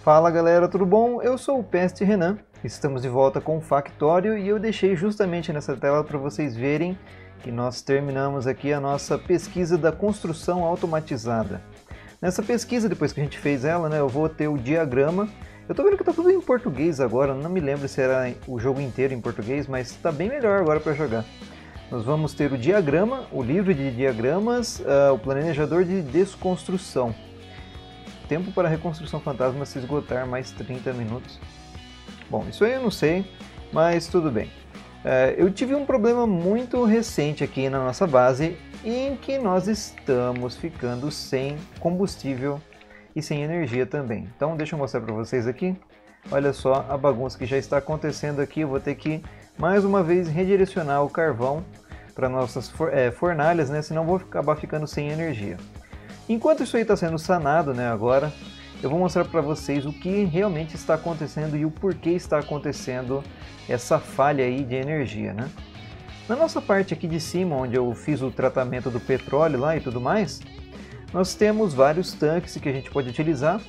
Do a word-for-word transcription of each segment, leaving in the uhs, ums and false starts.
Fala galera, tudo bom? Eu sou o Peste Renan, estamos de volta com o Factório e eu deixei justamente nessa tela para vocês verem que nós terminamos aqui a nossa pesquisa da construção automatizada. Nessa pesquisa, depois que a gente fez ela, né, eu vou ter o diagrama. Eu tô vendo que tá tudo em português agora, não me lembro se era o jogo inteiro em português, mas tá bem melhor agora para jogar. Nós vamos ter o diagrama, o livro de diagramas, uh, o planejador de desconstrução. Tempo para a reconstrução fantasma se esgotar mais trinta minutos. Bom, isso aí eu não sei, mas tudo bem. Uh, eu tive um problema muito recente aqui na nossa base, em que nós estamos ficando sem combustível e sem energia também. Então deixa eu mostrar para vocês aqui. Olha só a bagunça que já está acontecendo aqui. Eu vou ter que mais uma vez redirecionar o carvão para nossas for é, fornalhas, né? Senão vou acabar ficando sem energia. Enquanto isso aí está sendo sanado, né, agora, eu vou mostrar para vocês o que realmente está acontecendo e o porquê está acontecendo essa falha aí de energia, né? Na nossa parte aqui de cima, onde eu fiz o tratamento do petróleo lá e tudo mais, nós temos vários tanques que a gente pode utilizar.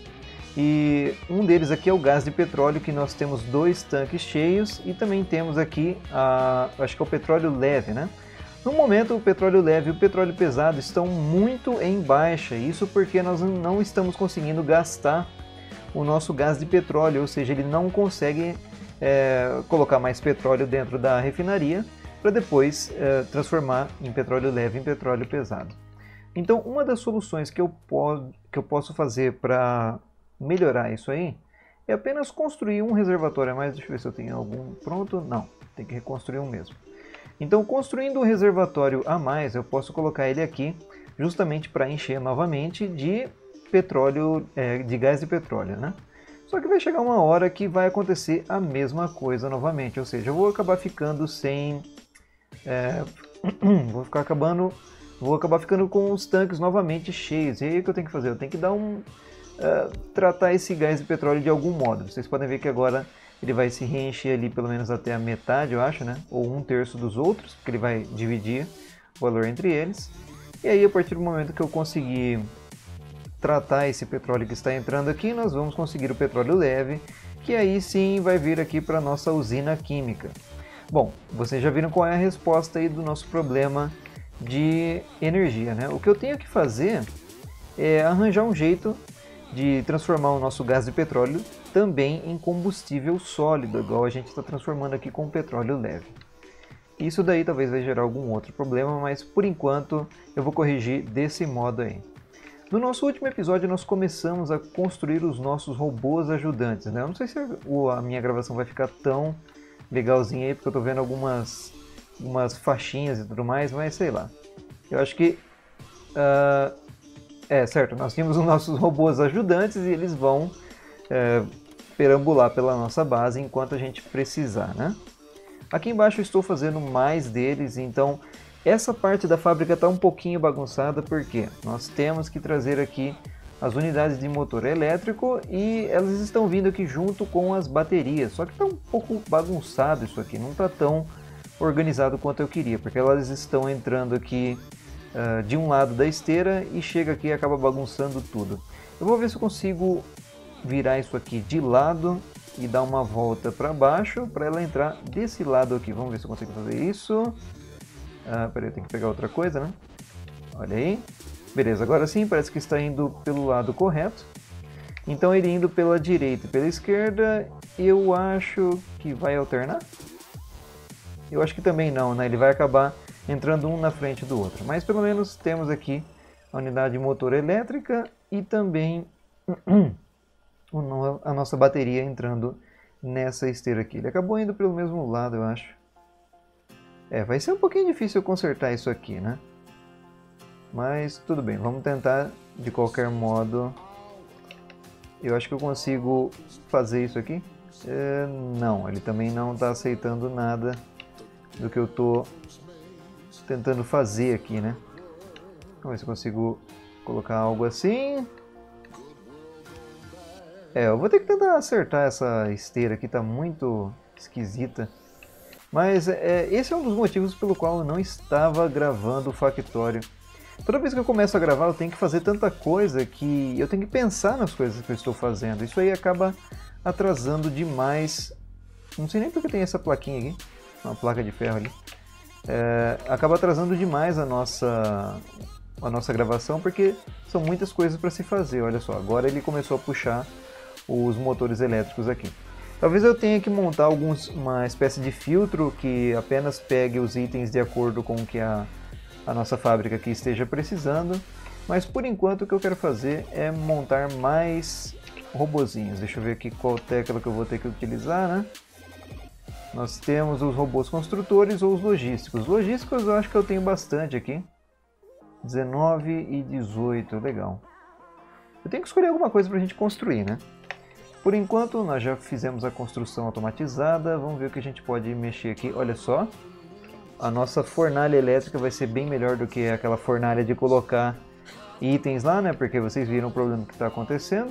E um deles aqui é o gás de petróleo, que nós temos dois tanques cheios, e também temos aqui, a, acho que é o petróleo leve, né? No momento, o petróleo leve e o petróleo pesado estão muito em baixa, isso porque nós não estamos conseguindo gastar o nosso gás de petróleo, ou seja, ele não consegue é, colocar mais petróleo dentro da refinaria para depois é, transformar em petróleo leve em petróleo pesado. Então, uma das soluções que eu, po que eu posso fazer para melhorar isso aí é apenas construir um reservatório a mais. Deixa eu ver se eu tenho algum pronto. Não, tem que reconstruir um mesmo. Então, construindo um reservatório a mais, eu posso colocar ele aqui justamente para encher novamente de petróleo, é, de gás de petróleo, né? Só que vai chegar uma hora que vai acontecer a mesma coisa novamente, ou seja, eu vou acabar ficando sem, é, vou ficar acabando, vou acabar ficando com os tanques novamente cheios. E aí o que eu tenho que fazer? Eu tenho que dar um Uh, tratar esse gás de petróleo de algum modo. Vocês podem ver que agora ele vai se reencher ali pelo menos até a metade, eu acho, né? Ou um terço dos outros, porque ele vai dividir o valor entre eles. E aí, a partir do momento que eu conseguir tratar esse petróleo que está entrando aqui, nós vamos conseguir o petróleo leve, que aí sim vai vir aqui para a nossa usina química. Bom, vocês já viram qual é a resposta aí do nosso problema de energia, né? O que eu tenho que fazer é arranjar um jeito de transformar o nosso gás de petróleo também em combustível sólido, igual a gente está transformando aqui com petróleo leve. Isso daí talvez vai gerar algum outro problema, mas por enquanto eu vou corrigir desse modo aí. No nosso último episódio nós começamos a construir os nossos robôs ajudantes, né? Eu não sei se a minha gravação vai ficar tão legalzinha aí, porque eu estou vendo algumas, algumas faixinhas e tudo mais, mas sei lá. Eu acho que... Uh, É, certo, nós tínhamos os nossos robôs ajudantes e eles vão é, perambular pela nossa base enquanto a gente precisar, né? Aqui embaixo eu estou fazendo mais deles, então essa parte da fábrica está um pouquinho bagunçada porque nós temos que trazer aqui as unidades de motor elétrico e elas estão vindo aqui junto com as baterias, só que está um pouco bagunçado isso aqui, não está tão organizado quanto eu queria, porque elas estão entrando aqui Uh, de um lado da esteira e chega aqui e acaba bagunçando tudo. Eu vou ver se eu consigo virar isso aqui de lado e dar uma volta para baixo para ela entrar desse lado aqui. Vamos ver se eu consigo fazer isso. Uh, peraí, eu tenho que pegar outra coisa, né? Olha aí. Beleza, agora sim, parece que está indo pelo lado correto. Então ele indo pela direita e pela esquerda, eu acho que vai alternar? Eu acho que também não, né? Ele vai acabar entrando um na frente do outro. Mas pelo menos temos aqui a unidade de motor elétrica e também a nossa bateria entrando nessa esteira aqui. Ele acabou indo pelo mesmo lado, eu acho. É, vai ser um pouquinho difícil consertar isso aqui, né? Mas tudo bem, vamos tentar de qualquer modo. Eu acho que eu consigo fazer isso aqui. É, não, ele também não está aceitando nada do que eu estou tentando fazer aqui, né? Vamos ver se eu consigo colocar algo assim. É, eu vou ter que tentar acertar essa esteira aqui, tá muito esquisita. Mas é, esse é um dos motivos pelo qual eu não estava gravando o Factório Toda vez que eu começo a gravar eu tenho que fazer tanta coisa que eu tenho que pensar nas coisas que eu estou fazendo. Isso aí acaba atrasando demais. Não sei nem porque tem essa plaquinha aqui, uma placa de ferro ali. É, acaba atrasando demais a nossa, a nossa gravação porque são muitas coisas para se fazer. Olha só, agora ele começou a puxar os motores elétricos aqui. Talvez eu tenha que montar alguns, uma espécie de filtro que apenas pegue os itens de acordo com o que a, a nossa fábrica aqui esteja precisando. Mas por enquanto o que eu quero fazer é montar mais robozinhos. Deixa eu ver aqui qual tecla que eu vou ter que utilizar, né? Nós temos os robôs construtores ou os logísticos. Logísticos eu acho que eu tenho bastante aqui. dezenove e dezoito, legal. Eu tenho que escolher alguma coisa para a gente construir, né? Por enquanto nós já fizemos a construção automatizada, vamos ver o que a gente pode mexer aqui. Olha só, a nossa fornalha elétrica vai ser bem melhor do que aquela fornalha de colocar itens lá, né? Porque vocês viram o problema que está acontecendo.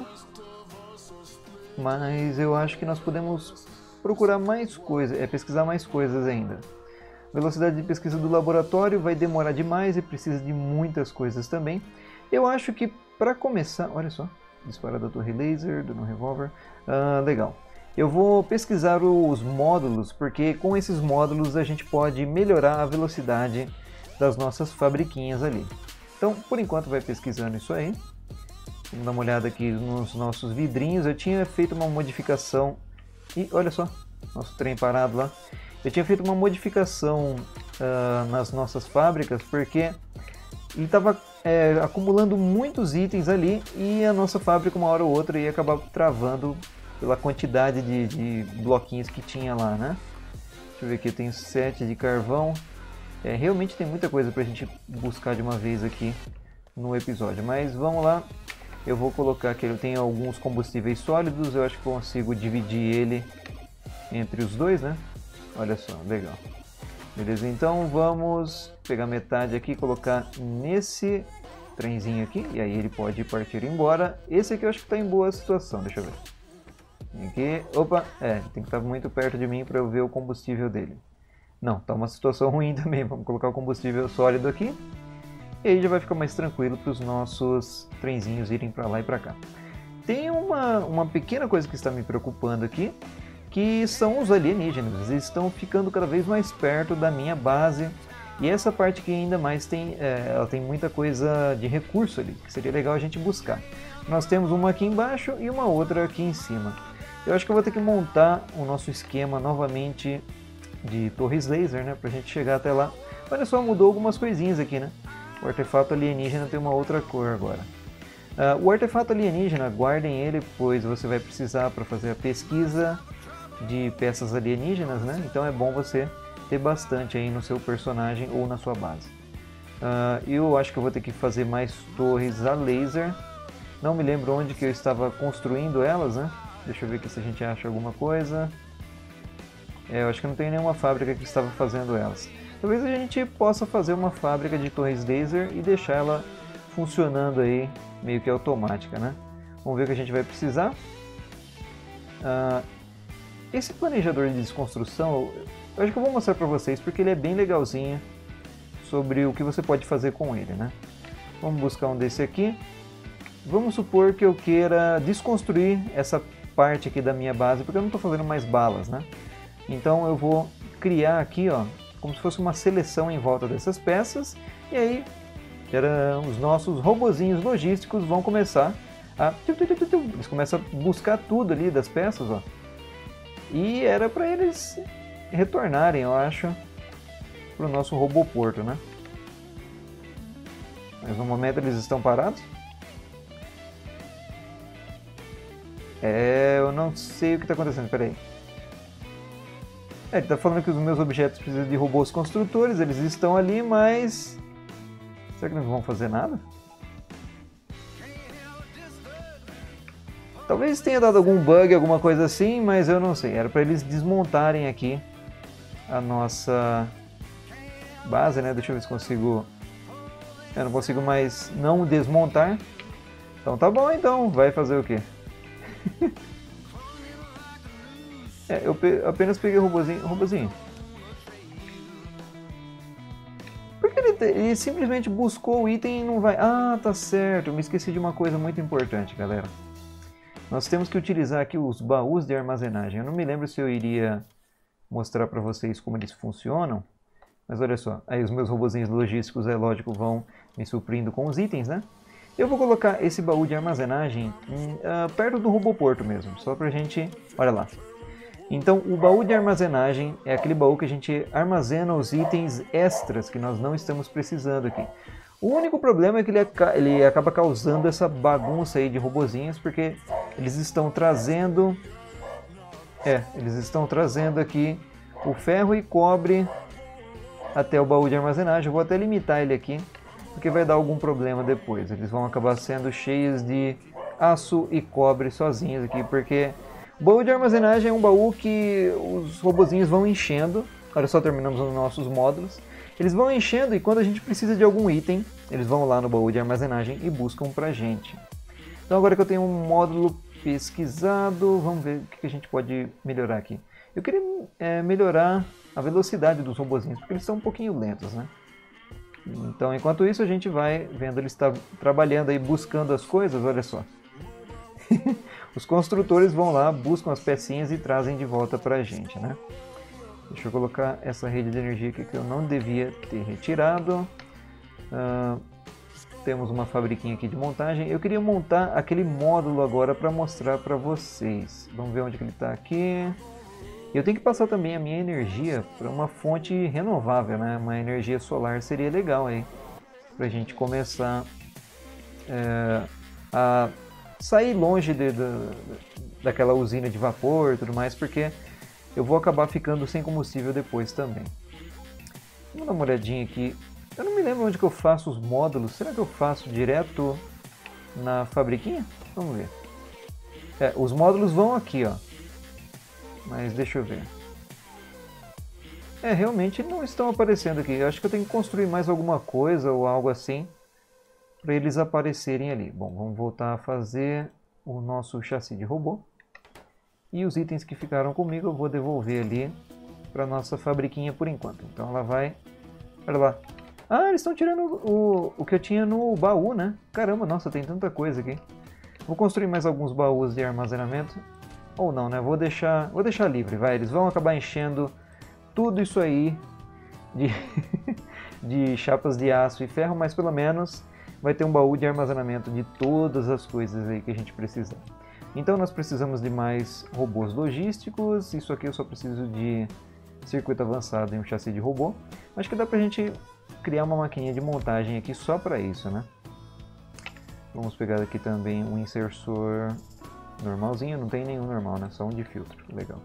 Mas eu acho que nós podemos procurar mais coisas, é pesquisar mais coisas ainda. Velocidade de pesquisa do laboratório vai demorar demais e precisa de muitas coisas também. Eu acho que para começar, olha só. Dispara da torre laser, do revólver. Ah, legal. Eu vou pesquisar os módulos, porque com esses módulos a gente pode melhorar a velocidade das nossas fabriquinhas ali. Então, por enquanto vai pesquisando isso aí. Vamos dar uma olhada aqui nos nossos vidrinhos. Eu tinha feito uma modificação... E olha só, nosso trem parado lá. Eu tinha feito uma modificação uh, nas nossas fábricas, porque ele estava é, acumulando muitos itens ali e a nossa fábrica uma hora ou outra ia acabar travando pela quantidade de, de bloquinhos que tinha lá, né? Deixa eu ver aqui, eu tenho sete de carvão. É, realmente tem muita coisa pra gente buscar de uma vez aqui no episódio, mas vamos lá. Eu vou colocar aqui, eu tenho alguns combustíveis sólidos, eu acho que consigo dividir ele entre os dois, né? Olha só, legal. Beleza, então vamos pegar metade aqui e colocar nesse trenzinho aqui, e aí ele pode partir embora. Esse aqui eu acho que está em boa situação, deixa eu ver. Aqui, opa, é, tem que estar muito perto de mim para eu ver o combustível dele. Não, tá uma situação ruim também, vamos colocar o combustível sólido aqui. E aí já vai ficar mais tranquilo para os nossos trenzinhos irem para lá e para cá. Tem uma, uma pequena coisa que está me preocupando aqui, que são os alienígenas. Eles estão ficando cada vez mais perto da minha base. E essa parte que ainda mais tem, é, ela tem muita coisa de recurso ali, que seria legal a gente buscar. Nós temos uma aqui embaixo e uma outra aqui em cima. Eu acho que eu vou ter que montar o nosso esquema novamente de torres laser, né, pra gente chegar até lá. Olha só, mudou algumas coisinhas aqui, né? O artefato alienígena tem uma outra cor agora. Uh, o artefato alienígena, guardem ele, pois você vai precisar para fazer a pesquisa de peças alienígenas, né? Então é bom você ter bastante aí no seu personagem ou na sua base. Uh, eu acho que eu vou ter que fazer mais torres a laser. Não me lembro onde que eu estava construindo elas, né? Deixa eu ver aqui se a gente acha alguma coisa. É, eu acho que não tem nenhuma fábrica que estava fazendo elas. Talvez a gente possa fazer uma fábrica de torres laser e deixar ela funcionando aí meio que automática, né? Vamos ver o que a gente vai precisar. Uh, esse planejador de desconstrução, eu acho que eu vou mostrar para vocês porque ele é bem legalzinho sobre o que você pode fazer com ele, né? Vamos buscar um desse aqui. Vamos supor que eu queira desconstruir essa parte aqui da minha base, porque eu não estou fazendo mais balas, né? Então eu vou criar aqui, ó, como se fosse uma seleção em volta dessas peças, e aí era, os nossos robozinhos logísticos vão começar a... Eles começam a buscar tudo ali das peças, ó. E era para eles retornarem, eu acho, para o nosso roboporto, né? Mas no momento eles estão parados. É, eu não sei o que está acontecendo, peraí. É, ele está falando que os meus objetos precisam de robôs construtores, eles estão ali, mas... Será que não vão fazer nada? Talvez tenha dado algum bug, alguma coisa assim, mas eu não sei. Era para eles desmontarem aqui a nossa base, né? Deixa eu ver se consigo... Eu não consigo mais não desmontar. Então tá bom, então. Vai fazer o quê? É, eu pe apenas peguei o robozinho. robozinho. Por que ele ele simplesmente buscou o item e não vai... Ah, tá certo, eu me esqueci de uma coisa muito importante, galera. Nós temos que utilizar aqui os baús de armazenagem. Eu não me lembro se eu iria mostrar para vocês como eles funcionam. Mas olha só, aí os meus robozinhos logísticos, é lógico, vão me suprindo com os itens, né? Eu vou colocar esse baú de armazenagem em, uh, perto do roboporto mesmo, só pra gente... Olha lá. Então, o baú de armazenagem é aquele baú que a gente armazena os itens extras que nós não estamos precisando aqui. O único problema é que ele, aca ele acaba causando essa bagunça aí de robozinhos, porque eles estão trazendo... É, eles estão trazendo aqui o ferro e cobre até o baú de armazenagem. Eu vou até limitar ele aqui, porque vai dar algum problema depois. Eles vão acabar sendo cheios de aço e cobre sozinhos aqui, porque o baú de armazenagem é um baú que os robozinhos vão enchendo. Olha só, terminamos os nossos módulos. Eles vão enchendo e quando a gente precisa de algum item, eles vão lá no baú de armazenagem e buscam pra gente. Então agora que eu tenho um módulo pesquisado, vamos ver o que a gente pode melhorar aqui. Eu queria é, melhorar a velocidade dos robozinhos, porque eles são um pouquinho lentos, né? Então, enquanto isso, a gente vai vendo eles tá trabalhando aí, buscando as coisas, olha só. Os construtores vão lá, buscam as pecinhas e trazem de volta pra gente, né? Deixa eu colocar essa rede de energia aqui que eu não devia ter retirado. Uh, temos uma fabriquinha aqui de montagem. Eu queria montar aquele módulo agora para mostrar para vocês. Vamos ver onde que ele está aqui. Eu tenho que passar também a minha energia para uma fonte renovável, né? Uma energia solar seria legal aí, para a gente começar é, a sair longe de, de, daquela usina de vapor e tudo mais, porque eu vou acabar ficando sem combustível depois também. Vamos dar uma olhadinha aqui. Eu não me lembro onde que eu faço os módulos. Será que eu faço direto na fabriquinha? Vamos ver. É, os módulos vão aqui, ó. Mas deixa eu ver. É, realmente não estão aparecendo aqui. Eu acho que eu tenho que construir mais alguma coisa ou algo assim para eles aparecerem ali. Bom, vamos voltar a fazer o nosso chassi de robô. E os itens que ficaram comigo eu vou devolver ali para nossa fabriquinha por enquanto. Então ela vai... Olha lá. Ah, eles estão tirando o, o que eu tinha no baú, né? Caramba, nossa, tem tanta coisa aqui. Vou construir mais alguns baús de armazenamento. Ou não, né? Vou deixar, vou deixar livre, vai. Eles vão acabar enchendo tudo isso aí de, de chapas de aço e ferro, mas pelo menos vai ter um baú de armazenamento de todas as coisas aí que a gente precisa. Então nós precisamos de mais robôs logísticos. Isso aqui eu só preciso de circuito avançado e um chassi de robô. Acho que dá pra gente criar uma maquininha de montagem aqui só para isso, né? Vamos pegar aqui também um insersor normalzinho, não tem nenhum normal, né? Só um de filtro, legal.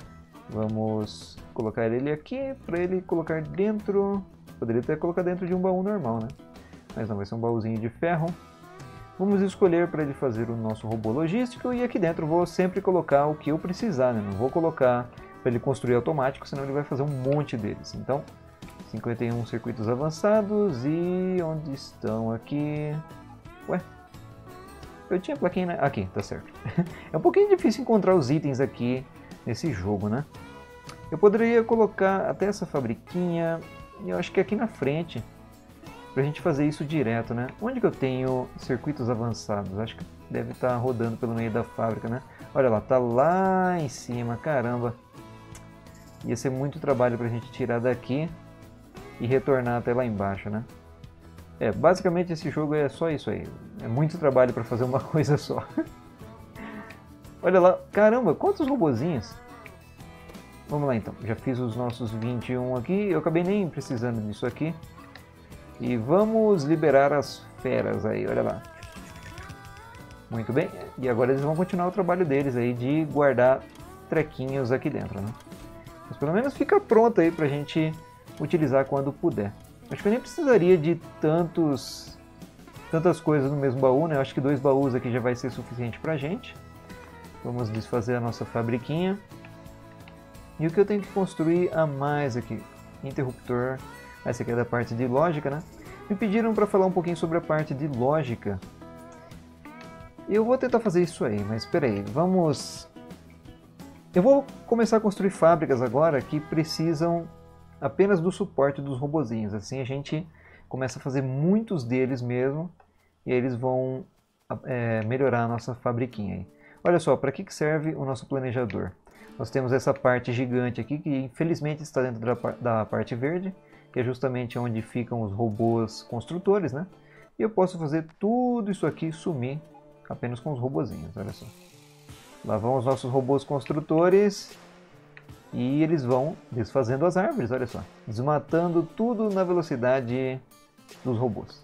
Vamos colocar ele aqui para ele colocar dentro... Poderia até colocar dentro de um baú normal, né? Mas não, vai ser um baúzinho de ferro. Vamos escolher para ele fazer o nosso robô logístico e aqui dentro eu vou sempre colocar o que eu precisar, né? Não vou colocar para ele construir automático, senão ele vai fazer um monte deles. Então, cinquenta e um circuitos avançados e onde estão aqui? Ué? Eu tinha plaquinha, né? Aqui, tá certo. É um pouquinho difícil encontrar os itens aqui nesse jogo, né? Eu poderia colocar até essa fabriquinha, e eu acho que aqui na frente, pra gente fazer isso direto, né? Onde que eu tenho circuitos avançados? Acho que deve estar rodando pelo meio da fábrica, né? Olha lá, tá lá em cima, caramba. Ia ser muito trabalho pra gente tirar daqui e retornar até lá embaixo, né? É, basicamente esse jogo é só isso aí. É muito trabalho para fazer uma coisa só. Olha lá, caramba, quantos robozinhos. Vamos lá então, já fiz os nossos vinte e um aqui. Eu acabei nem precisando disso aqui. E vamos liberar as feras aí, olha lá. Muito bem, e agora eles vão continuar o trabalho deles aí de guardar trequinhos aqui dentro, né? Mas pelo menos fica pronto aí pra gente utilizar quando puder. Acho que eu nem precisaria de tantos, tantas coisas no mesmo baú, né? Eu acho que dois baús aqui já vai ser suficiente pra gente. Vamos desfazer a nossa fabriquinha. E o que eu tenho que construir a mais aqui? Interruptor. Essa aqui é da parte de lógica, né? Me pediram para falar um pouquinho sobre a parte de lógica. Eu vou tentar fazer isso aí, mas espera aí, vamos... Eu vou começar a construir fábricas agora que precisam apenas do suporte dos robozinhos. Assim a gente começa a fazer muitos deles mesmo, e eles vão é, melhorar a nossa fabriquinha aí. Olha só, para que que serve o nosso planejador? Nós temos essa parte gigante aqui, que infelizmente está dentro da, da parte verde, que é justamente onde ficam os robôs construtores, né? E eu posso fazer tudo isso aqui sumir apenas com os robozinhos, olha só. Lá vão os nossos robôs construtores e eles vão desfazendo as árvores, olha só. Desmatando tudo na velocidade dos robôs.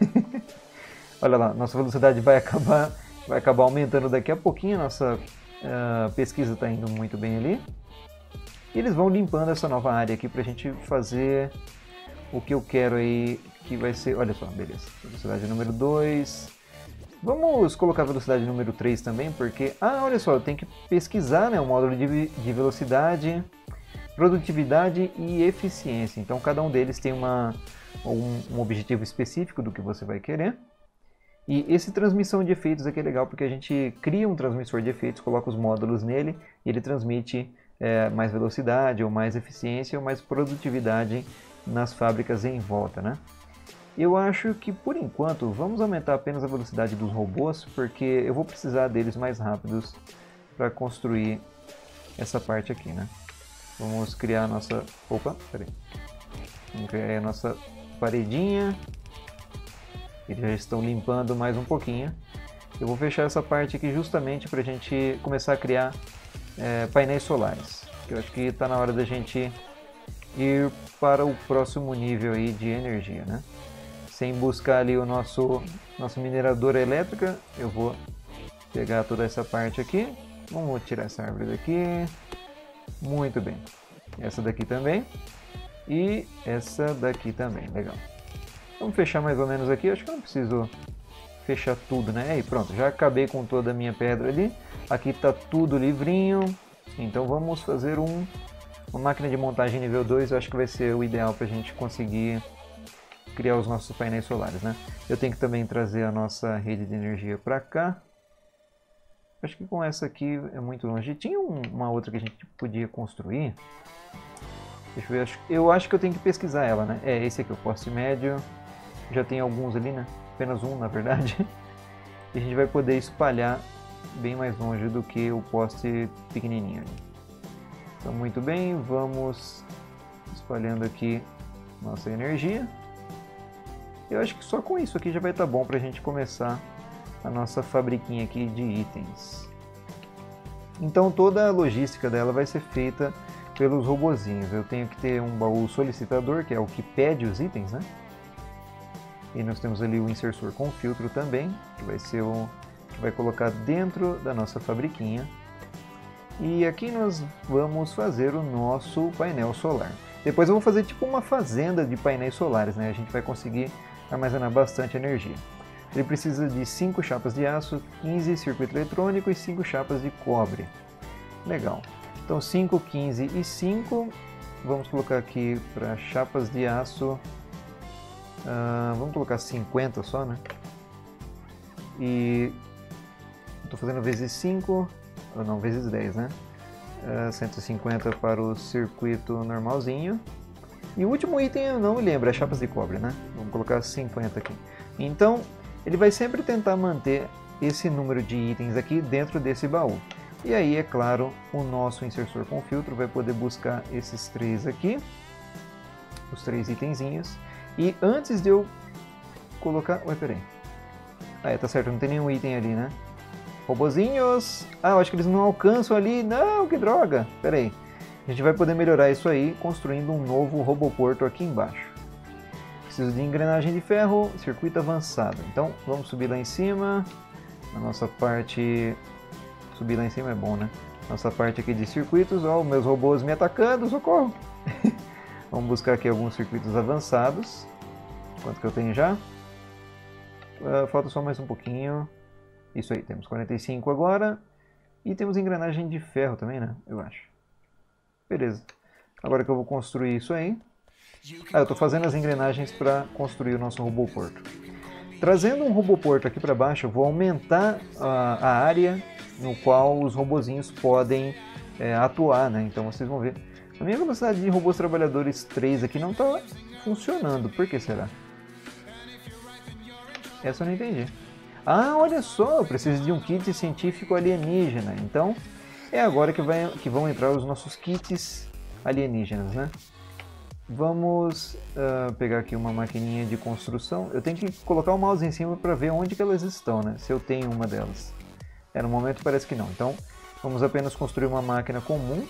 Olha lá, nossa velocidade vai acabar, vai acabar aumentando daqui a pouquinho, nossa uh, pesquisa está indo muito bem ali. E eles vão limpando essa nova área aqui para a gente fazer o que eu quero aí, que vai ser, olha só, beleza, velocidade número dois. Vamos colocar a velocidade número três também, porque, ah, olha só, eu tenho que pesquisar, né, o módulo de, de velocidade, produtividade e eficiência. Então cada um deles tem uma, um, um objetivo específico do que você vai querer. E esse transmissão de efeitos aqui é legal, porque a gente cria um transmissor de efeitos, coloca os módulos nele, e ele transmite é, mais velocidade, ou mais eficiência, ou mais produtividade nas fábricas em volta, né? Eu acho que, por enquanto, vamos aumentar apenas a velocidade dos robôs, porque eu vou precisar deles mais rápidos para construir essa parte aqui, né? Vamos criar a nossa... Opa, peraí. Vamos criar a nossa paredinha. Eles já estão limpando mais um pouquinho. Eu vou fechar essa parte aqui justamente para a gente começar a criar é, painéis solares. Eu acho que está na hora da gente ir para o próximo nível aí de energia, né? Sem buscar ali o nosso nossa mineradora elétrica, eu vou pegar toda essa parte aqui. Vamos tirar essa árvore daqui. Muito bem. Essa daqui também. E essa daqui também, legal. Vamos fechar mais ou menos aqui, acho que eu não preciso fechar tudo, né? E pronto, já acabei com toda a minha pedra ali. Aqui está tudo livrinho, então vamos fazer um, uma máquina de montagem nível dois, eu acho que vai ser o ideal para a gente conseguir criar os nossos painéis solares, né? Eu tenho que também trazer a nossa rede de energia para cá. Acho que com essa aqui é muito longe. Tinha um, uma outra que a gente podia construir. Deixa eu ver, eu acho que eu tenho que pesquisar ela, né? É, esse aqui, o poste médio. Já tem alguns ali, né? Apenas um, na verdade. E a gente vai poder espalhar bem mais longe do que o poste pequenininho ali. Então, muito bem, vamos espalhando aqui nossa energia. Eu acho que só com isso aqui já vai estar bom para a gente começar a nossa fabriquinha aqui de itens. Então, toda a logística dela vai ser feita pelos robozinhos. Eu tenho que ter um baú solicitador, que é o que pede os itens, né? E nós temos ali o insersor com filtro também, que vai ser o que vai colocar dentro da nossa fabriquinha. E aqui nós vamos fazer o nosso painel solar. Depois eu vou fazer tipo uma fazenda de painéis solares, né? A gente vai conseguir armazenar bastante energia. Ele precisa de cinco chapas de aço, quinze circuito eletrônico e cinco chapas de cobre. Legal. Então cinco, quinze e cinco. Vamos colocar aqui para chapas de aço. Uh, vamos colocar cinquenta só, né? E estou fazendo vezes cinco, ou não, vezes dez, né? Uh, cento e cinquenta para o circuito normalzinho. E o último item eu não me lembro, é chapas de cobre, né? Vamos colocar cinquenta aqui. Então, ele vai sempre tentar manter esse número de itens aqui dentro desse baú. E aí, é claro, o nosso insersor com filtro vai poder buscar esses três aqui, os três itenzinhos. E antes de eu colocar... Ué, peraí. Ah, é, tá certo, não tem nenhum item ali, né? Robozinhos! Ah, eu acho que eles não alcançam ali. Não, que droga! Peraí. A gente vai poder melhorar isso aí construindo um novo roboporto aqui embaixo. Preciso de engrenagem de ferro, circuito avançado. Então, vamos subir lá em cima. A nossa parte... Subir lá em cima é bom, né? Nossa parte aqui de circuitos. Ó, meus robôs me atacando, socorro! Vamos buscar aqui alguns circuitos avançados. Quanto que eu tenho já? Uh, falta só mais um pouquinho. Isso aí, temos quarenta e cinco agora. E temos engrenagem de ferro também, né? Eu acho. Beleza. Agora que eu vou construir isso aí. Ah, eu estou fazendo as engrenagens para construir o nosso roboporto. Trazendo um roboporto aqui para baixo, eu vou aumentar a, a área no qual os robozinhos podem é, atuar, né? Então vocês vão ver. A minha velocidade de robôs trabalhadores três aqui não está funcionando. Por que será? Essa eu não entendi. Ah, olha só, eu preciso de um kit científico alienígena. Então, é agora que, vai, que vão entrar os nossos kits alienígenas, né? Vamos uh, pegar aqui uma maquininha de construção. Eu tenho que colocar o mouse em cima para ver onde que elas estão, né? Se eu tenho uma delas. É, no momento parece que não. Então, vamos apenas construir uma máquina comum.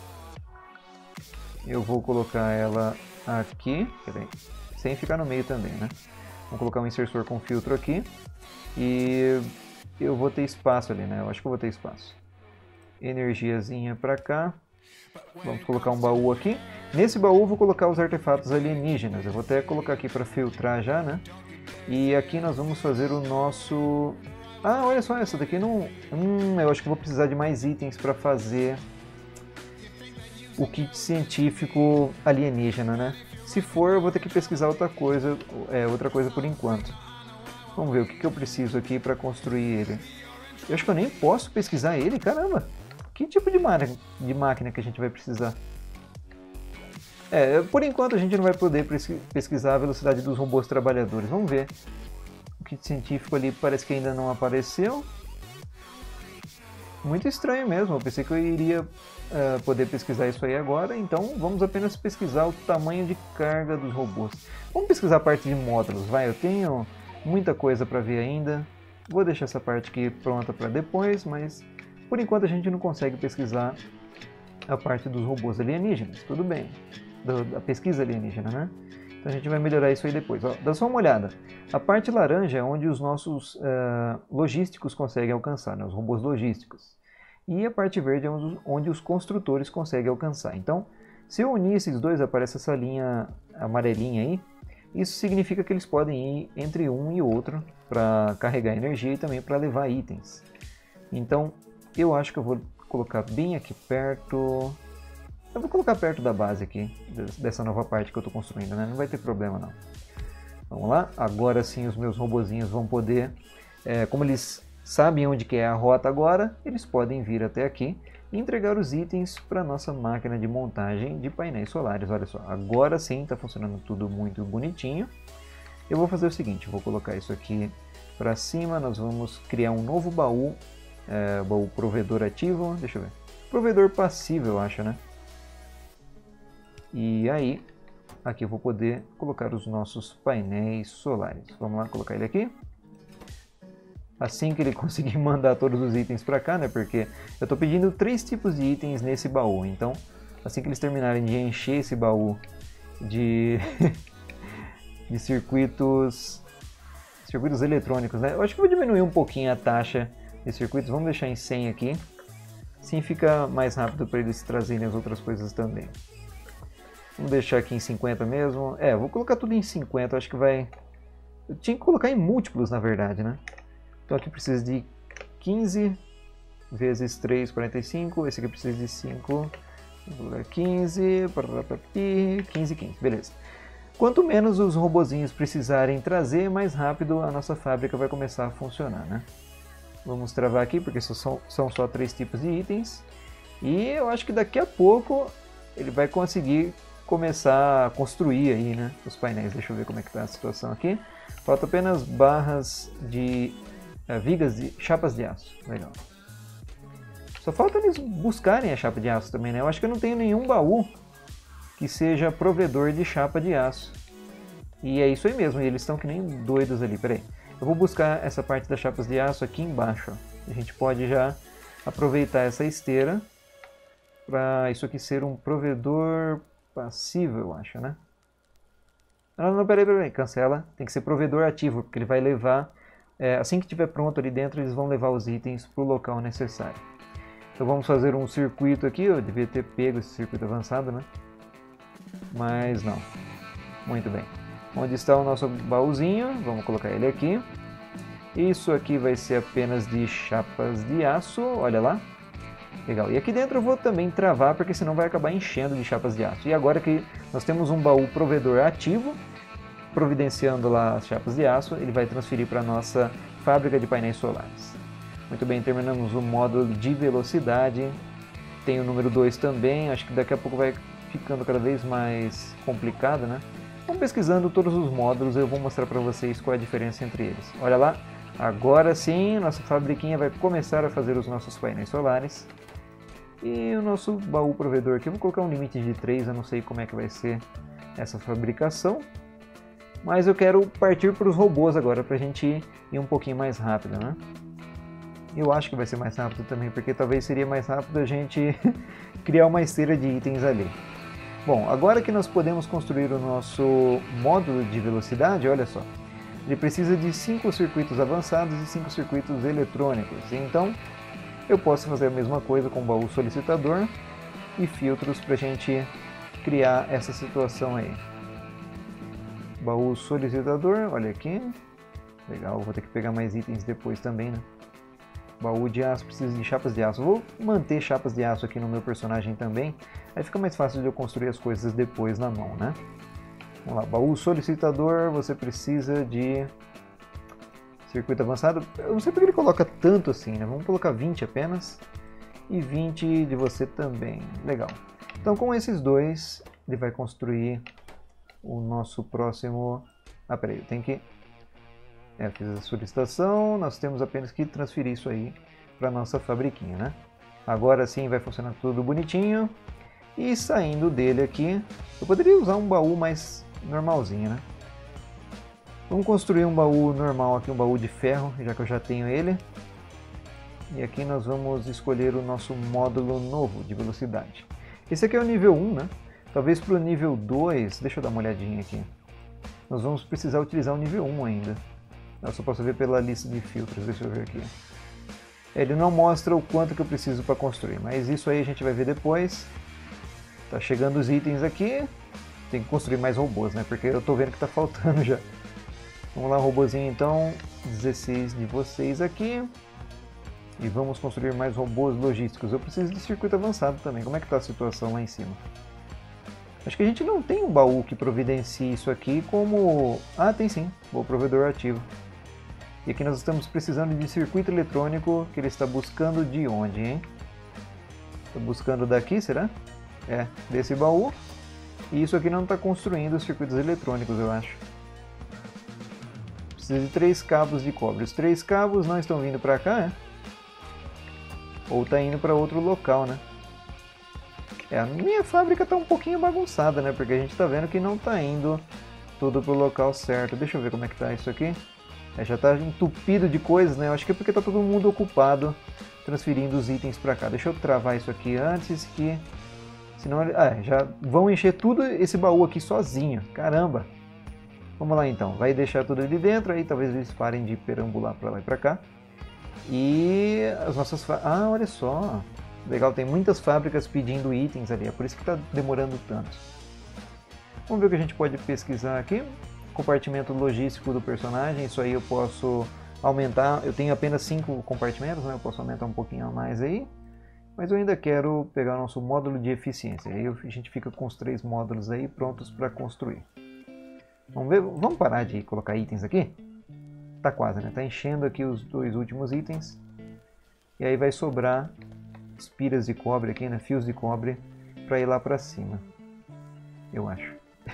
Eu vou colocar ela aqui. Peraí, sem ficar no meio também, né? Vou colocar um insersor com filtro aqui. E eu vou ter espaço ali, né? Eu acho que eu vou ter espaço. Energiazinha para cá. Vamos colocar um baú aqui. Nesse baú eu vou colocar os artefatos alienígenas. Eu vou até colocar aqui para filtrar já, né? E aqui nós vamos fazer o nosso... Ah, olha só, essa daqui não... Hum, eu acho que eu vou precisar de mais itens para fazer o kit científico alienígena, né? Se for, eu vou ter que pesquisar outra coisa, é, outra coisa por enquanto. Vamos ver o que, que eu preciso aqui para construir ele. Eu acho que eu nem posso pesquisar ele, caramba! Que tipo de, de máquina que a gente vai precisar? É, por enquanto a gente não vai poder pesquisar a velocidade dos robôs trabalhadores. Vamos ver. O kit científico ali parece que ainda não apareceu. Muito estranho mesmo, eu pensei que eu iria uh, poder pesquisar isso aí agora, então vamos apenas pesquisar o tamanho de carga dos robôs. Vamos pesquisar a parte de módulos, vai, eu tenho muita coisa para ver ainda. Vou deixar essa parte aqui pronta para depois, mas por enquanto a gente não consegue pesquisar a parte dos robôs alienígenas, tudo bem, da, da pesquisa alienígena, né? Então a gente vai melhorar isso aí depois. Ó, dá só uma olhada. A parte laranja é onde os nossos uh, logísticos conseguem alcançar, né? Os robôs logísticos. E a parte verde é onde, onde os construtores conseguem alcançar. Então, se eu unir esses dois, aparece essa linha amarelinha aí. Isso significa que eles podem ir entre um e outro para carregar energia e também para levar itens. Então, eu acho que eu vou colocar bem aqui perto... Eu vou colocar perto da base aqui, dessa nova parte que eu estou construindo, né? Não vai ter problema não. Vamos lá, agora sim os meus robozinhos vão poder, é, como eles sabem onde que é a rota agora, eles podem vir até aqui e entregar os itens para a nossa máquina de montagem de painéis solares. Olha só, agora sim está funcionando tudo muito bonitinho. Eu vou fazer o seguinte, vou colocar isso aqui para cima, nós vamos criar um novo baú, é, baú provedor ativo, deixa eu ver, provedor passivo eu acho, né? E aí, aqui eu vou poder colocar os nossos painéis solares. Vamos lá, colocar ele aqui. Assim que ele conseguir mandar todos os itens para cá, né? Porque eu estou pedindo três tipos de itens nesse baú. Então, assim que eles terminarem de encher esse baú de, de circuitos, circuitos eletrônicos, né? Eu acho que vou diminuir um pouquinho a taxa de circuitos. Vamos deixar em cem aqui. Assim fica mais rápido para eles trazerem as outras coisas também. Vamos deixar aqui em cinquenta mesmo. É, vou colocar tudo em cinquenta, acho que vai... Eu tinha que colocar em múltiplos, na verdade, né? Então aqui precisa de quinze vezes três, quarenta e cinco. Esse aqui precisa de cinco, quinze, quinze, quinze, beleza. Quanto menos os robozinhos precisarem trazer, mais rápido a nossa fábrica vai começar a funcionar, né? Vamos travar aqui, porque são, são só três tipos de itens. E eu acho que daqui a pouco ele vai conseguir começar a construir aí, né, os painéis. Deixa eu ver como é que está a situação aqui. Falta apenas barras de é, vigas de chapas de aço. Legal. Só falta eles buscarem a chapa de aço também, né? Eu acho que eu não tenho nenhum baú que seja provedor de chapa de aço. E é isso aí mesmo, e eles estão que nem doidos ali. Peraí. Eu vou buscar essa parte das chapas de aço aqui embaixo. Ó. A gente pode já aproveitar essa esteira para isso aqui ser um provedor passivo, eu acho, né? Não, não, peraí, peraí, cancela. Tem que ser provedor ativo, porque ele vai levar, é, assim que estiver pronto ali dentro, eles vão levar os itens para o local necessário. Então vamos fazer um circuito aqui, eu devia ter pego esse circuito avançado, né? Mas não. Muito bem. Onde está o nosso baúzinho? Vamos colocar ele aqui. Isso aqui vai ser apenas de chapas de aço, olha lá. Legal. E aqui dentro eu vou também travar, porque senão vai acabar enchendo de chapas de aço. E agora que nós temos um baú provedor ativo, providenciando lá as chapas de aço, ele vai transferir para a nossa fábrica de painéis solares. Muito bem, terminamos o módulo de velocidade. Tem o número dois também, acho que daqui a pouco vai ficando cada vez mais complicado, né? Vamos pesquisando todos os módulos, eu vou mostrar para vocês qual é a diferença entre eles. Olha lá, agora sim, nossa fabriquinha vai começar a fazer os nossos painéis solares. E o nosso baú provedor aqui, eu vou colocar um limite de três, eu não sei como é que vai ser essa fabricação. Mas eu quero partir para os robôs agora, para a gente ir um pouquinho mais rápido, né? Eu acho que vai ser mais rápido também, porque talvez seria mais rápido a gente criar uma esteira de itens ali. Bom, agora que nós podemos construir o nosso módulo de velocidade, olha só. Ele precisa de cinco circuitos avançados e cinco circuitos eletrônicos. Então, eu posso fazer a mesma coisa com o baú solicitador e filtros para a gente criar essa situação aí. Baú solicitador, olha aqui. Legal, vou ter que pegar mais itens depois também, né? Baú de aço, precisa de chapas de aço. Vou manter chapas de aço aqui no meu personagem também. Aí fica mais fácil de eu construir as coisas depois na mão, né? Vamos lá, baú solicitador, você precisa de circuito avançado. Eu não sei porque ele coloca tanto assim, né? Vamos colocar vinte apenas. E vinte de você também. Legal. Então com esses dois, ele vai construir o nosso próximo... Ah, peraí, eu tenho que... É, fiz a solicitação, nós temos apenas que transferir isso aí para nossa fabriquinha, né? Agora sim vai funcionar tudo bonitinho. E saindo dele aqui, eu poderia usar um baú mais normalzinho, né? Vamos construir um baú normal aqui, um baú de ferro, já que eu já tenho ele. E aqui nós vamos escolher o nosso módulo novo de velocidade. Esse aqui é o nível um, né? Talvez para o nível dois, deixa eu dar uma olhadinha aqui. Nós vamos precisar utilizar o nível um ainda. Eu só posso ver pela lista de filtros, deixa eu ver aqui. Ele não mostra o quanto que eu preciso para construir, mas isso aí a gente vai ver depois. Tá chegando os itens aqui. Tem que construir mais robôs, né? Porque eu tô vendo que tá faltando já. Vamos lá, robôzinho então. dezesseis de vocês aqui. E vamos construir mais robôs logísticos. Eu preciso de circuito avançado também. Como é que tá a situação lá em cima? Acho que a gente não tem um baú que providencie isso aqui como... Ah, tem sim. Baú provedor ativo. E aqui nós estamos precisando de circuito eletrônico, que ele está buscando de onde, hein? Está buscando daqui, será? É, desse baú. E isso aqui não está construindo os circuitos eletrônicos, eu acho. Precisa de três cabos de cobre. Os três cabos não estão vindo para cá, é? Ou está indo para outro local, né? É, a minha fábrica está um pouquinho bagunçada, né? Porque a gente está vendo que não está indo tudo para o local certo. Deixa eu ver como é que está isso aqui. É, já está entupido de coisas, né? Eu acho que é porque está todo mundo ocupado transferindo os itens para cá. Deixa eu travar isso aqui antes que... Senão... Ah, já vão encher tudo esse baú aqui sozinho. Caramba! Vamos lá então. Vai deixar tudo ali dentro, aí talvez eles parem de perambular para lá e para cá. E as nossas... Ah, olha só! Legal, tem muitas fábricas pedindo itens ali, é por isso que está demorando tanto. Vamos ver o que a gente pode pesquisar aqui. Compartimento logístico do personagem, isso aí eu posso aumentar. Eu tenho apenas cinco compartimentos, né? Eu posso aumentar um pouquinho a mais aí. Mas eu ainda quero pegar o nosso módulo de eficiência. Aí a gente fica com os três módulos aí prontos para construir. Vamos ver, vamos parar de colocar itens aqui? Tá quase, né? Tá enchendo aqui os dois últimos itens. E aí vai sobrar espiras de cobre aqui, né? Fios de cobre para ir lá para cima. Eu acho.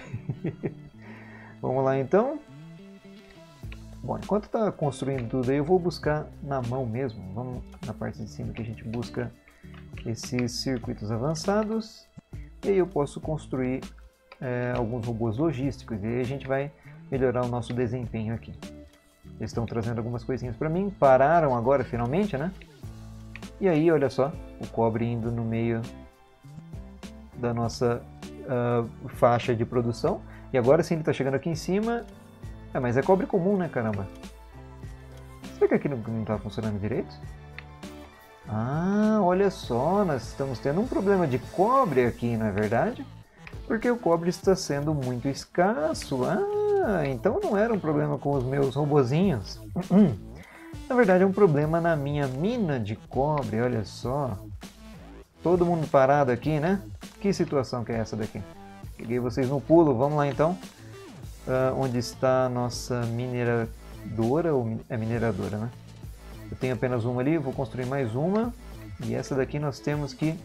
Vamos lá então. Bom, enquanto está construindo tudo aí, eu vou buscar na mão mesmo. Vamos na parte de cima que a gente busca esses circuitos avançados. E aí eu posso construir é, alguns robôs logísticos. E aí a gente vai melhorar o nosso desempenho aqui. Eles estão trazendo algumas coisinhas para mim. Pararam agora finalmente, né? E aí, olha só, o cobre indo no meio da nossa uh, faixa de produção. E agora sim ele está chegando aqui em cima. É, mas é cobre comum, né, caramba? Será que aqui não está funcionando direito? Ah, olha só, nós estamos tendo um problema de cobre aqui, não é verdade? Porque o cobre está sendo muito escasso. Ah, então não era um problema com os meus robozinhos. Na verdade é um problema na minha mina de cobre, olha só. Todo mundo parado aqui, né? Que situação que é essa daqui? Peguei vocês no pulo, vamos lá então. Uh, onde está a nossa mineradora, ou é mineradora, né? Eu tenho apenas uma ali, vou construir mais uma. E essa daqui nós temos que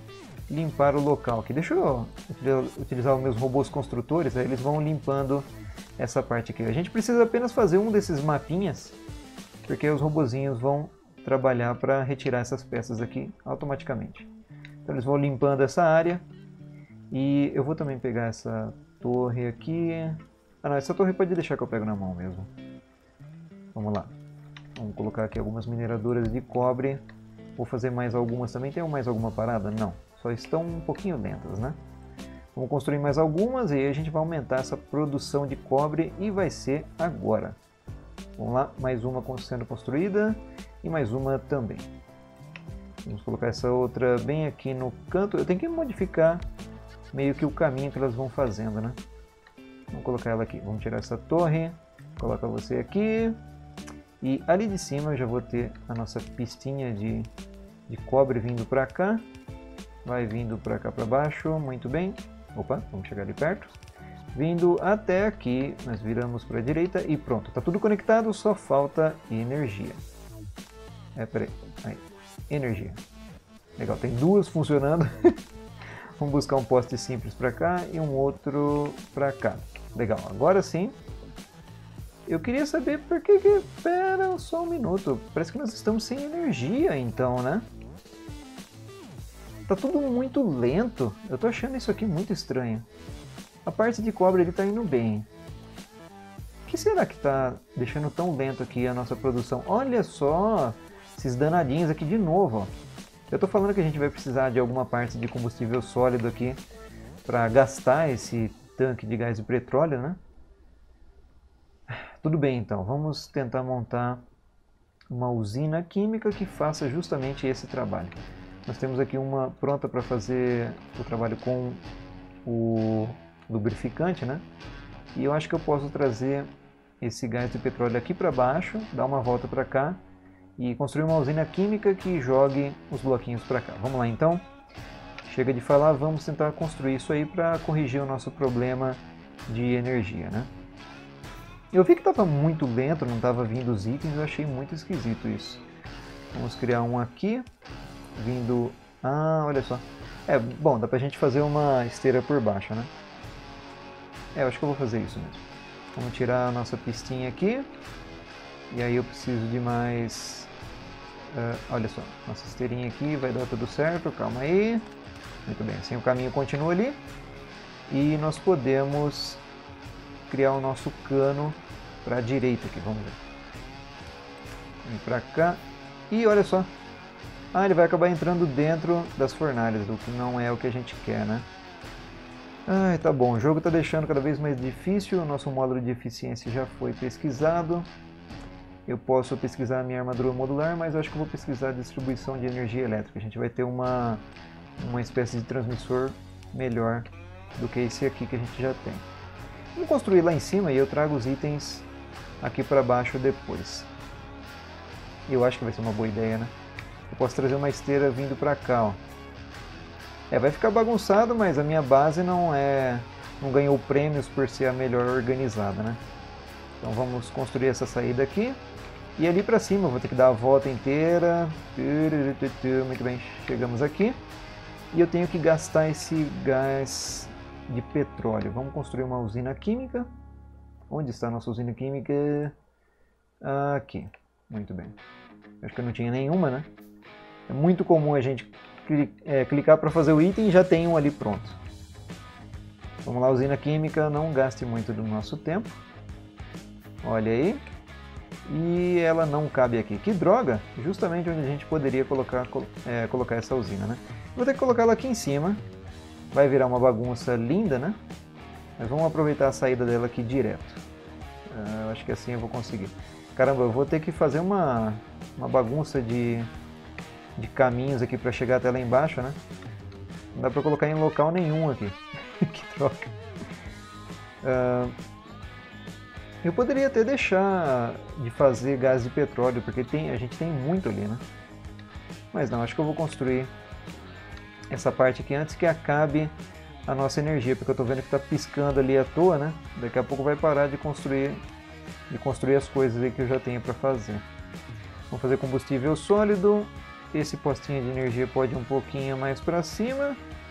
limpar o local aqui. Deixa eu utilizar os meus robôs construtores, aí eles vão limpando essa parte aqui. A gente precisa apenas fazer um desses mapinhas, porque os robozinhos vão trabalhar para retirar essas peças aqui automaticamente. Então eles vão limpando essa área e eu vou também pegar essa torre aqui. Ah não, essa torre pode deixar que eu pego na mão mesmo. Vamos lá. Vamos colocar aqui algumas mineradoras de cobre. Vou fazer mais algumas também. Tem mais alguma parada? Não. Só estão um pouquinho lentas, né? Vamos construir mais algumas e aí a gente vai aumentar essa produção de cobre e vai ser agora. Vamos lá, mais uma sendo construída e mais uma também. Vamos colocar essa outra bem aqui no canto. Eu tenho que modificar meio que o caminho que elas vão fazendo, né? Vamos colocar ela aqui. Vamos tirar essa torre. Coloca você aqui. E ali de cima eu já vou ter a nossa pistinha de, de cobre vindo para cá. Vai vindo para cá para baixo. Muito bem. Opa, vamos chegar ali perto. Vindo até aqui, nós viramos para a direita e pronto. Está tudo conectado, só falta energia. É, peraí. Aí. Energia. Legal, tem duas funcionando. Vamos buscar um poste simples para cá e um outro para cá. Legal, agora sim. Eu queria saber por que que... Pera só um minuto. Parece que nós estamos sem energia então, né? Tá tudo muito lento. Eu tô achando isso aqui muito estranho. A parte de cobre ele tá indo bem. O que será que tá deixando tão lento aqui a nossa produção? Olha só! Esses danadinhos aqui de novo, ó. Eu tô falando que a gente vai precisar de alguma parte de combustível sólido aqui para gastar esse tanque de gás de petróleo, né? Tudo bem então, vamos tentar montar uma usina química que faça justamente esse trabalho. Nós temos aqui uma pronta para fazer o trabalho com o lubrificante, né? E eu acho que eu posso trazer esse gás de petróleo aqui para baixo, dar uma volta para cá e construir uma usina química que jogue os bloquinhos para cá. Vamos lá então. Chega de falar, vamos tentar construir isso aí para corrigir o nosso problema de energia, né? Eu vi que estava muito lento, não estava vindo os itens, eu achei muito esquisito isso. Vamos criar um aqui, vindo... Ah, olha só. É, bom, dá pra gente fazer uma esteira por baixo, né? É, eu acho que eu vou fazer isso mesmo. Vamos tirar a nossa pistinha aqui. E aí eu preciso de mais... Uh, olha só, nossa esteirinha aqui, vai dar tudo certo, calma aí. Muito bem, assim o caminho continua ali. E nós podemos criar o nosso cano para a direita aqui, vamos ver. Vem para cá. E olha só. Ah, ele vai acabar entrando dentro das fornalhas, o que não é o que a gente quer, né? Ai, tá bom, o jogo está deixando cada vez mais difícil, o nosso módulo de eficiência já foi pesquisado. Eu posso pesquisar a minha armadura modular, mas eu acho que eu vou pesquisar a distribuição de energia elétrica. A gente vai ter uma, uma espécie de transmissor melhor do que esse aqui que a gente já tem. Vamos construir lá em cima e eu trago os itens aqui para baixo depois. Eu acho que vai ser uma boa ideia, né? Eu posso trazer uma esteira vindo para cá, ó. É, vai ficar bagunçado, mas a minha base não é, não ganhou prêmios por ser a melhor organizada, né? Então vamos construir essa saída aqui. E ali para cima eu vou ter que dar a volta inteira. Muito bem, chegamos aqui. E eu tenho que gastar esse gás de petróleo. Vamos construir uma usina química. Onde está a nossa usina química? Aqui. Muito bem. Acho que eu não tinha nenhuma, né? É muito comum a gente clicar para fazer o item e já tem um ali pronto. Vamos lá, usina química, não gaste muito do nosso tempo. Olha aí. E ela não cabe aqui. Que droga! Justamente onde a gente poderia colocar, é, colocar essa usina, né? Vou ter que colocar ela aqui em cima. Vai virar uma bagunça linda, né? Mas vamos aproveitar a saída dela aqui direto. Uh, eu acho que assim eu vou conseguir. Caramba, eu vou ter que fazer uma, uma bagunça de, de caminhos aqui para chegar até lá embaixo, né? Não dá para colocar em local nenhum aqui. Que troca. Uh, eu poderia até deixar de fazer gás de petróleo, porque tem, a gente tem muito ali, né? Mas não, acho que eu vou construir essa parte aqui antes que acabe a nossa energia, porque eu estou vendo que está piscando ali à toa, né? Daqui a pouco vai parar de construir, de construir as coisas aí que eu já tenho para fazer. Vamos fazer combustível sólido. Esse postinho de energia pode ir um pouquinho mais para cima.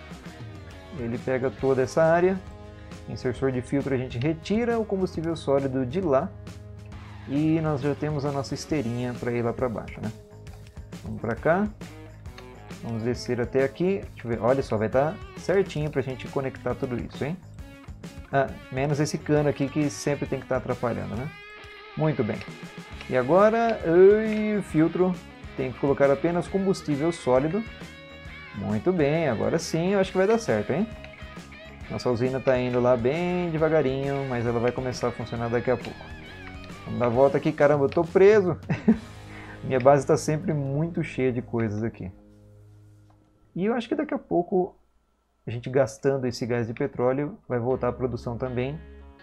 ele pega toda essa área. Insersor de filtro, a gente retira o combustível sólido de lá. E nós já temos a nossa esteirinha para ir lá para baixo, né? Vamos para cá. Vamos descer até aqui. Deixa eu ver. Olha só, vai estar certinho para a gente conectar tudo isso, hein? Ah, menos esse cano aqui que sempre tem que estar atrapalhando, né? Muito bem. E agora, o filtro tem que colocar apenas combustível sólido. Muito bem, agora sim eu acho que vai dar certo, hein? Nossa usina está indo lá bem devagarinho, mas ela vai começar a funcionar daqui a pouco. Vamos dar a volta aqui, caramba, eu tô preso! Minha base está sempre muito cheia de coisas aqui. E eu acho que daqui a pouco, a gente gastando esse gás de petróleo, vai voltar a produção também.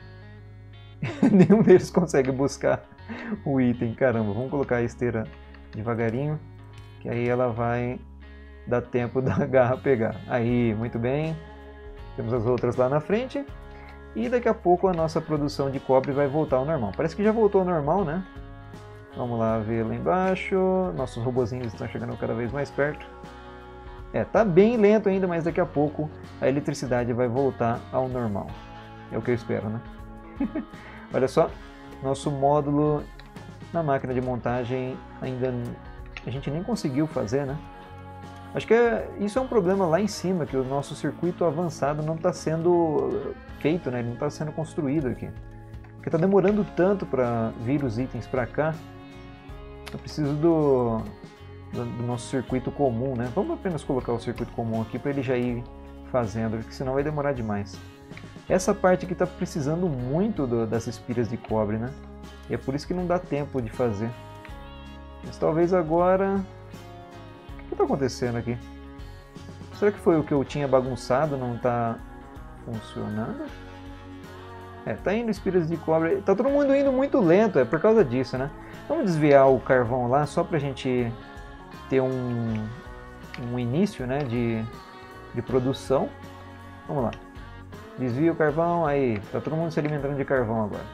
Nenhum deles consegue buscar o item, caramba. Vamos colocar a esteira devagarinho, que aí ela vai dar tempo da garra pegar. Aí, muito bem. Temos as outras lá na frente. E daqui a pouco a nossa produção de cobre vai voltar ao normal. Parece que já voltou ao normal, né? Vamos lá ver lá embaixo. Nossos robozinhos estão chegando cada vez mais perto. É, tá bem lento ainda, mas daqui a pouco a eletricidade vai voltar ao normal. É o que eu espero, né? Olha só, nosso módulo na máquina de montagem ainda a gente nem conseguiu fazer, né? Acho que é, isso é um problema lá em cima, que o nosso circuito avançado não está sendo feito, né? Ele não está sendo construído aqui. Porque está demorando tanto para vir os itens para cá. Eu preciso do, do, do nosso circuito comum, né? Vamos apenas colocar o circuito comum aqui para ele já ir fazendo, porque senão vai demorar demais. Essa parte aqui está precisando muito do, das espiras de cobre, né? E é por isso que não dá tempo de fazer. Mas talvez agora... O que está acontecendo aqui? Será que foi o que eu tinha bagunçado, não está funcionando? É, tá indo espiras de cobre. Tá todo mundo indo muito lento, é por causa disso, né? Vamos desviar o carvão lá só pra gente ter um, um início, né, de, de produção. Vamos lá. Desvia o carvão, aí, tá todo mundo se alimentando de carvão agora.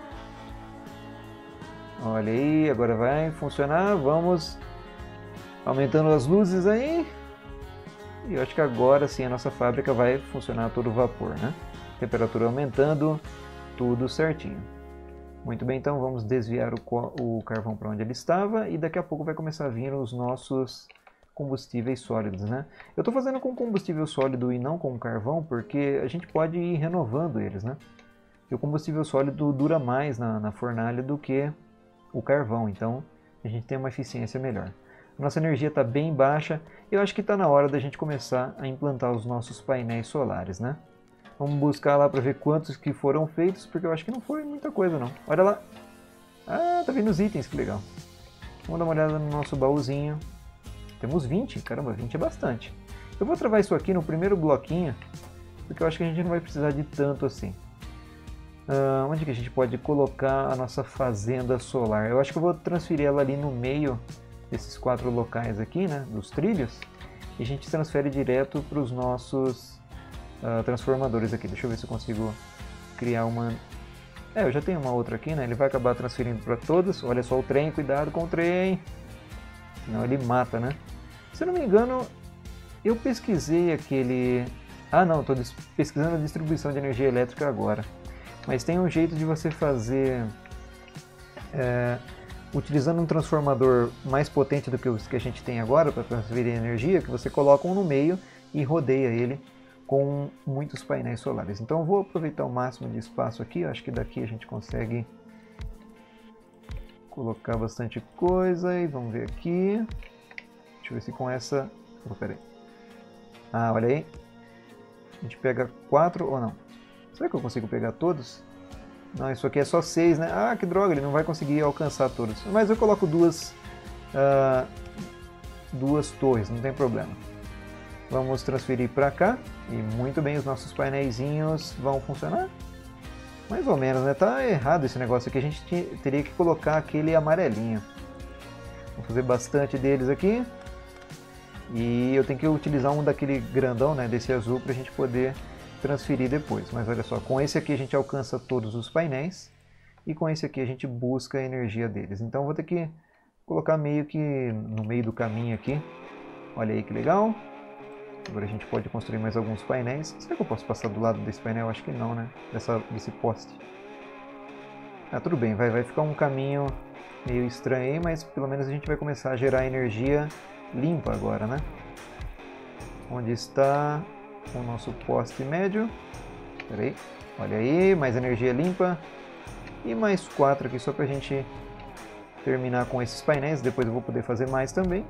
Olha aí, agora vai funcionar, vamos aumentando as luzes aí. E eu acho que agora sim a nossa fábrica vai funcionar a todo vapor, né? Temperatura aumentando, tudo certinho. Muito bem, então vamos desviar o, o carvão para onde ele estava e daqui a pouco vai começar a vir os nossos combustíveis sólidos, né? Eu estou fazendo com combustível sólido e não com carvão porque a gente pode ir renovando eles, né? E o combustível sólido dura mais na, na fornalha do que o carvão, então a gente tem uma eficiência melhor. Nossa energia está bem baixa e eu acho que está na hora da gente começar a implantar os nossos painéis solares, né? Vamos buscar lá para ver quantos que foram feitos, porque eu acho que não foi muita coisa não. Olha lá! Ah, tá vendo os itens, que legal. Vamos dar uma olhada no nosso baúzinho. Temos vinte, caramba, vinte é bastante. Eu vou travar isso aqui no primeiro bloquinho, porque eu acho que a gente não vai precisar de tanto assim. Ah, onde que a gente pode colocar a nossa fazenda solar? Eu acho que eu vou transferir ela ali no meio desses quatro locais aqui, né, dos trilhos, e a gente transfere direto para os nossos uh, transformadores aqui. Deixa eu ver se eu consigo criar uma... É, eu já tenho uma outra aqui, né, ele vai acabar transferindo para todas. Olha só o trem, cuidado com o trem, senão ele mata, né. Se eu não me engano, eu pesquisei aquele... Ah não, estou pesquisando a distribuição de energia elétrica agora, mas tem um jeito de você fazer... É... utilizando um transformador mais potente do que os que a gente tem agora para transferir energia, que você coloca um no meio e rodeia ele com muitos painéis solares. Então eu vou aproveitar o máximo de espaço aqui, acho que daqui a gente consegue colocar bastante coisa e vamos ver aqui. Deixa eu ver se com essa... Oh, peraí. Ah, olha aí. A gente pega quatro ou não? Será que eu consigo pegar todos? Não, isso aqui é só seis, né? Ah, que droga, ele não vai conseguir alcançar todos. Mas eu coloco duas, uh, duas torres, não tem problema. Vamos transferir para cá. E muito bem, os nossos painéisinhos vão funcionar? Mais ou menos, né? Tá errado esse negócio aqui. A gente teria que colocar aquele amarelinho. Vou fazer bastante deles aqui. E eu tenho que utilizar um daquele grandão, né? Desse azul, para a gente poder transferir depois. Mas olha só, com esse aqui a gente alcança todos os painéis e com esse aqui a gente busca a energia deles. Então vou ter que colocar meio que no meio do caminho aqui. Olha aí que legal. Agora a gente pode construir mais alguns painéis. Será que eu posso passar do lado desse painel? Acho que não, né? Dessa, desse poste. Ah, tudo bem, vai, vai ficar um caminho meio estranho aí, mas pelo menos a gente vai começar a gerar energia limpa agora, né? Onde está o nosso poste médio? Espera aí, olha aí, mais energia limpa. E mais quatro aqui só para a gente terminar com esses painéis, depois eu vou poder fazer mais também.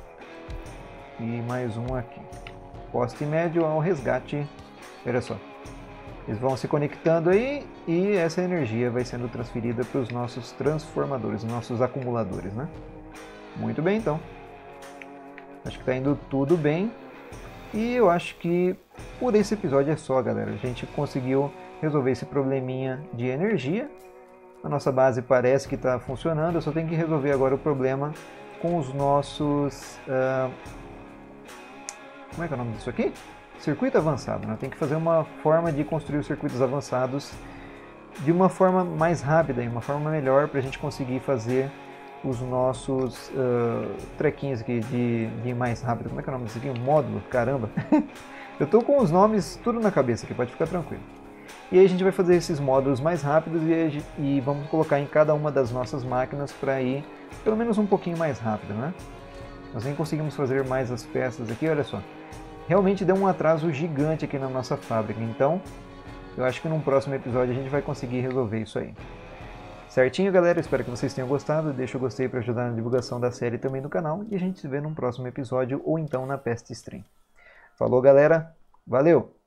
E mais um aqui. Poste médio ao resgate. Olha só. Eles vão se conectando aí e essa energia vai sendo transferida para os nossos transformadores, nossos acumuladores, né? Muito bem, então. Acho que está indo tudo bem. E eu acho que por esse episódio é só, galera. A gente conseguiu resolver esse probleminha de energia. A nossa base parece que está funcionando. Eu só tenho que resolver agora o problema com os nossos... Uh... Como é que é o nome disso aqui? Circuito avançado, né? Tem que fazer uma forma de construir os circuitos avançados de uma forma mais rápida e uma forma melhor para a gente conseguir fazer os nossos uh, trequinhos aqui de, de mais rápido. Como é que é o nome disso aqui? Um módulo? Caramba! Eu tô com os nomes tudo na cabeça aqui, pode ficar tranquilo. E aí a gente vai fazer esses módulos mais rápidos e, e vamos colocar em cada uma das nossas máquinas para ir pelo menos um pouquinho mais rápido, né? Nós nem conseguimos fazer mais as peças aqui, olha só. Realmente deu um atraso gigante aqui na nossa fábrica, então eu acho que num próximo episódio a gente vai conseguir resolver isso aí. Certinho, galera? Espero que vocês tenham gostado. Deixa o gostei para ajudar na divulgação da série também no canal e a gente se vê num próximo episódio ou então na Pest Stream. Falou, galera! Valeu!